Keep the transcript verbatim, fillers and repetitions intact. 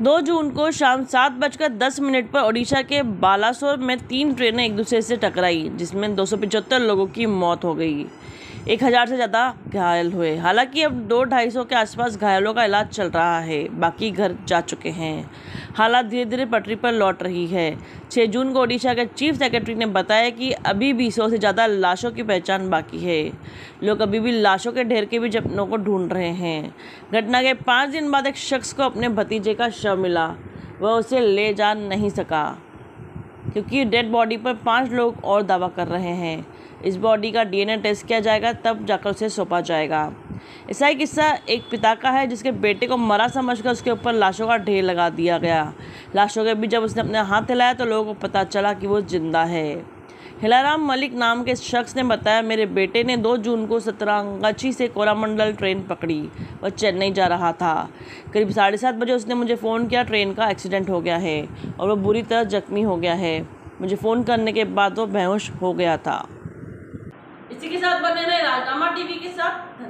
दो जून को शाम सात बजकर दस मिनट पर ओडिशा के बालासोर में तीन ट्रेनें एक दूसरे से टकराई, जिसमें दो सौ पचहत्तर लोगों की मौत हो गई, एक हज़ार से ज़्यादा घायल हुए। हालांकि अब दो ढाई सौ के आसपास घायलों का इलाज चल रहा है, बाकी घर जा चुके हैं। हालात धीरे धीरे पटरी पर लौट रही है। छह जून को ओडिशा के चीफ सेक्रेटरी ने बताया कि अभी भी सौ से ज़्यादा लाशों की पहचान बाकी है। लोग अभी भी लाशों के ढेर के बीच अपनों को ढूंढ रहे हैं। घटना के पाँच दिन बाद एक शख्स को अपने भतीजे का शव मिला। वह उसे ले जा नहीं सका क्योंकि डेड बॉडी पर पांच लोग और दावा कर रहे हैं। इस बॉडी का डीएनए टेस्ट किया जाएगा, तब जाकर उसे सौंपा जाएगा। ऐसा ही किस्सा एक पिता का है, जिसके बेटे को मरा समझकर उसके ऊपर लाशों का ढेर लगा दिया गया। लाशों के बीच जब उसने अपने हाथ हिलाया तो लोगों को पता चला कि वो जिंदा है। हिलाराम मलिक नाम के शख्स ने बताया, मेरे बेटे ने दो जून को सतरंगाची से कोरामंडल ट्रेन पकड़ी। वह चेन्नई जा रहा था। करीब साढ़े सात बजे उसने मुझे फ़ोन किया, ट्रेन का एक्सीडेंट हो गया है और वह बुरी तरह जख्मी हो गया है। मुझे फ़ोन करने के बाद वो बेहोश हो गया था। इसी के साथ बने रहे राजनामा टीवी के साथ।